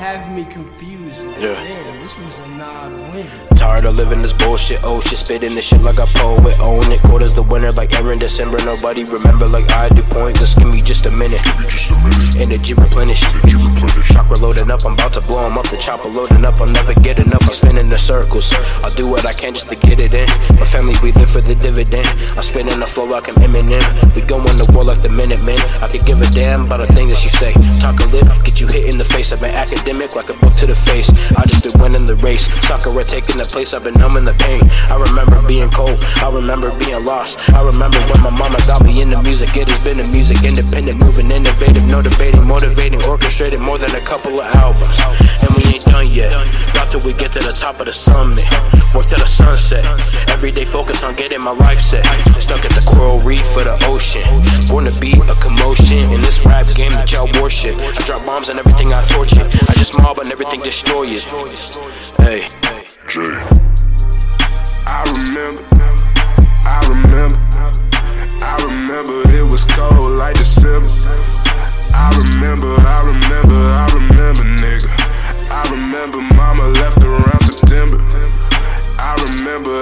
Have me confused, like, damn, this was a non-win. Tired of living this bullshit, oh shit, spitting this shit like a poet, own it. Cold as the winter, like Aaron December. Nobody remember like I do. Point, just give me just a minute. Energy replenished. Chakra loading up, I'm about to blow him up. The chopper loading up, I'll never get enough. I'm spinning the circles, I'll do what I can just to get it in. My family, we live for the dividend. I'm spinning the flow like I'm Eminem. We go in the world like the Minutemen. I could give a damn about the thing that you say. Talk a lip, get you hit in the face. I've been academic like a book to the face. I just been winning the race. Sakura taking the place, I've been numbing the pain. I remember being cold, I remember being lost. I remember when my mama got me into music. It has been a music, independent, moving, innovative, no debating, motivating, orchestrated more than a couple of albums. And we ain't done yet, not till we get to the top of the summit. Work till the sunset, everyday focus on getting my life set. Stuck at the coral reef for the ocean, born to be a commotion in this rap game that y'all worship. I drop bombs and everything I torch it. I just mob and everything destroy it. Hey, Jay. I remember it was cold like December. I remember, nigga. I remember mama left around September. I remember.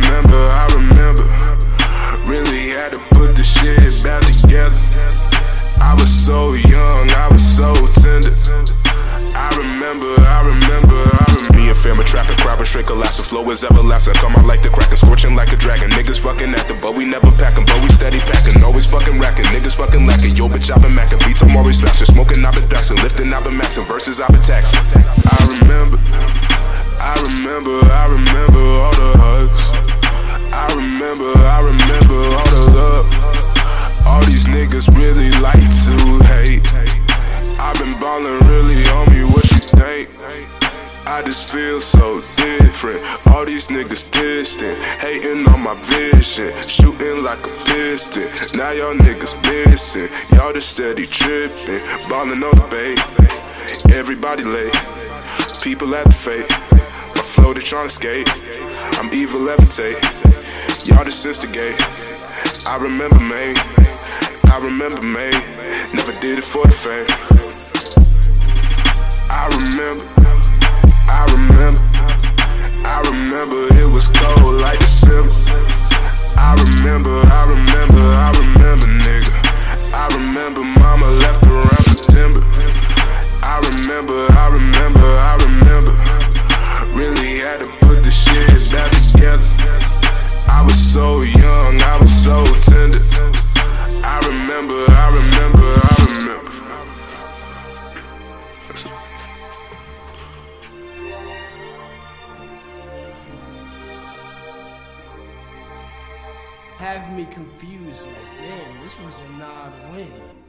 Really had to put the shit back together. I was so young, I was so tender. I remember. Me and fam, a trapping, crowd, shrink, elastic, flow is everlasting. Come out like the cracker, scorching like a dragon. Niggas fucking acting, but we never packing, but we steady packing. Always fucking racking, niggas fucking lacking. Yo, bitch, I've been macking, beats I'm always flashing. Smoking, I've been daxing, lifting, I've been maxing. Verses, I've been taxing. I remember all the hugs. I remember all the love. All these niggas really like to hate. I've been ballin', really, homie, what you think? I just feel so different. All these niggas distant, hating on my vision, shooting like a piston. Now y'all niggas missing, y'all just steady tripping, ballin' on the bait. Everybody late, people at the fate. My flow, they tryna skate. I'm evil, levitate. Y'all just instigate. I remember me. Never did it for the fame. I remember it was cold like December. I remember, nigga. I remember mama left around September. I remember. Really had to put the shit back together. I was so young, I was so tender. I remember. That's it. Have me confused, like, damn, this was a non-win.